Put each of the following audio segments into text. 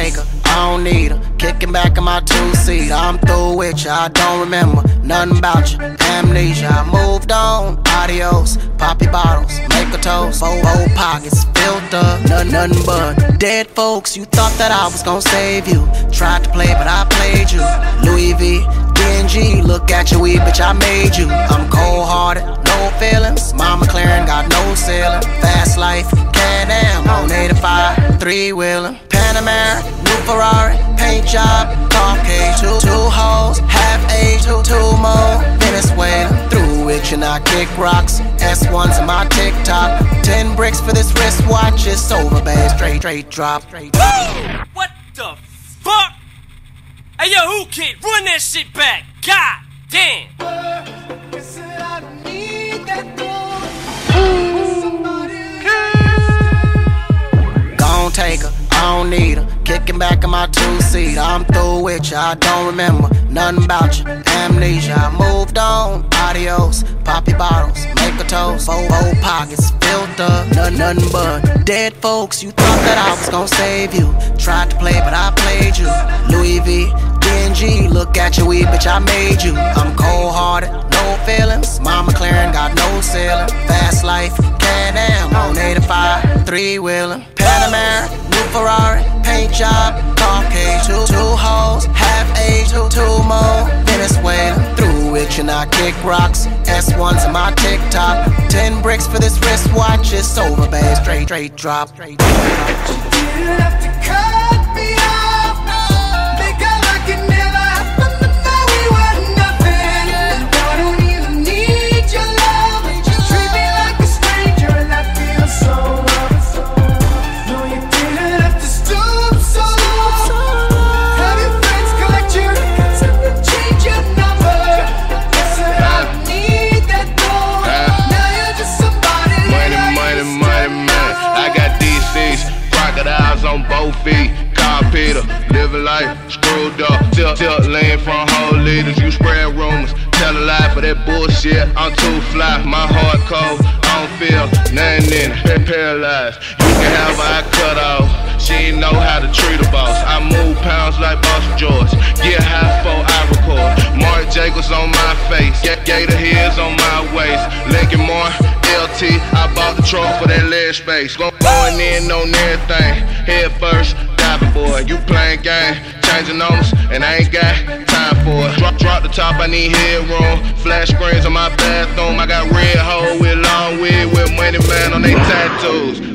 take her, I don't need her. Kicking back in my two-seat, I'm through with ya. I don't remember nothing about you, amnesia. I moved on, adios. Poppy bottles, make a toast. Four pockets filled up, nothing but dead folks. You thought that I was gonna save you. Tried to play, but I played you. Louis V, D&G, look at your weed, bitch, I made you. I'm cold-hearted, no feelings. Mama McLaren got no ceiling. Fast life, Can-Am on 85, three-wheeling. Panamera, new Ferrari, paint job, car cage. Two hoes, half age, two more. Venezuela, through it and I kick rocks. S1s in my TikTok. 10 bricks for this wristwatch. It's over, babe. Straight drop. What the fuck? Hey yo, who kid? Run that shit back. God damn. Gon' take her, I don't need her. Kicking back in my two-seat, I'm through with ya. I don't remember nothing about you, amnesia. I moved on, adios. Poppy bottles, make a toast. Four pockets filled up, nothing but dead folks. You thought that I was gonna save you. Tried to play, but I played you. Louis V, D&G, look at your weed, bitch, I made you. I'm cold-hearted, no feelings. Mama McLaren got no ceiling. Fast life, Can-Am on 85, three-wheeling. Panamera, new Ferrari, paint job, car cage. Two hoes, half age, two more. Venezuela, through it and I kick rocks. S1s in my TikTok. 10 bricks for this wristwatch. It's over, babe. Straight drop. You didn't have to cut me off. Think I like it never happened, but now we were nothing. I don't even need your love. Just treat me like a stranger and I feel so lost. No, you didn't have to stoop so low. Have your friends collect your records and then change your number. Listen, I don't need that gold. Now you're just somebody. Money, man. I got DCs, crocodiles on both feet. Carl Peter, living life screwed up. Tilt lane from whole leaders. You spread rumors, tell a lie for that bullshit. I'm too fly, my heart cold. I don't feel nothing in it. Paralyzed. You can have her, I cut off. She ain't know how to treat a boss. I move pounds like Boss George. Get high before I record. Mark Jacobs on my face. Gator heels on my waist. Lincoln Moore, LT. I bought the truck for that leg space. Going in on everything. Head first, diving boy. You playing game, changing numbers, and I ain't got time for it. Drop the top, I need headroom. Flash screens on my bathroom. I got red hole with long wig with money man on they tattoos. You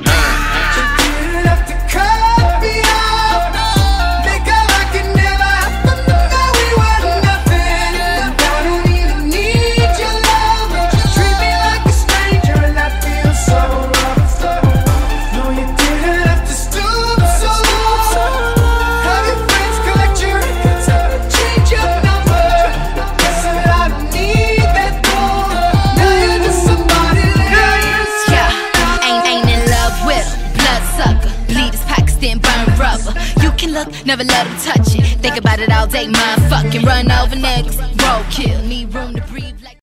didn't have to cut me off. Think I like it never happened, but now we were nothing. I don't even need your love. Just treat me like a stranger and I feel so lost. No, you didn't have to stoop so low. Have your friends collect your records and then change your number. Listen, I don't need that gold. Now you're just somebody else. Yeah, ain't in love with him. Bloodsucker, lead his Pakistan, burn rubber. You can look, never let him touch it. Think about it all day, mind fucking. Run over niggas, roadkill. Need room to